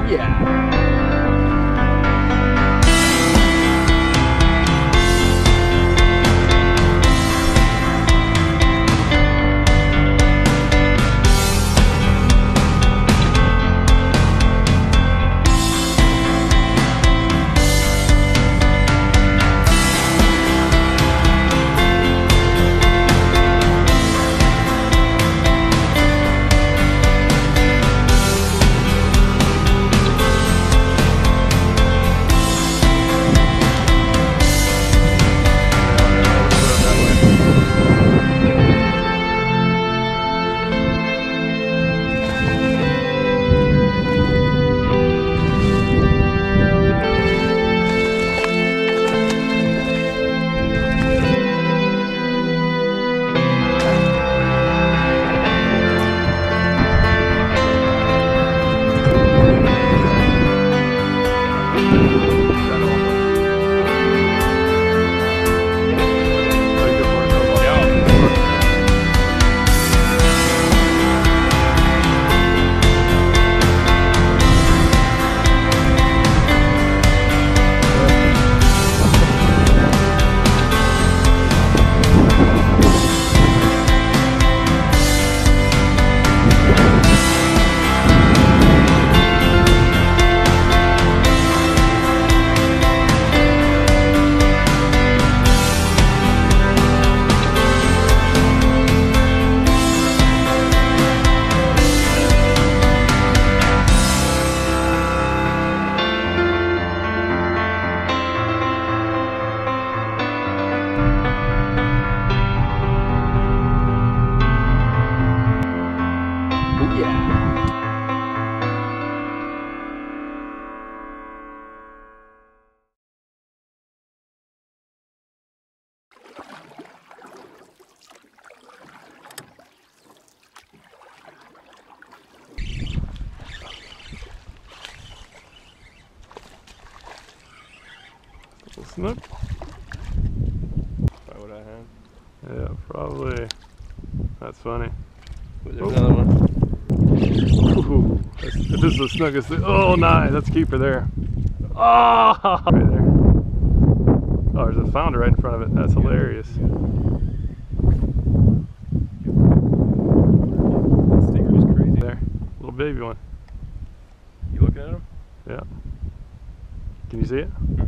yeah. Snook? Probably what I had. Yeah, probably. That's funny. But there's another one. Ooh, this is the snookest thing. Oh, nice. That's a keeper there. Oh, right there. Oh, there's a founder right in front of it. That's hilarious. That stinger is crazy. There, little baby one. You looking at him? Yeah. Can you see it? Mm-hmm.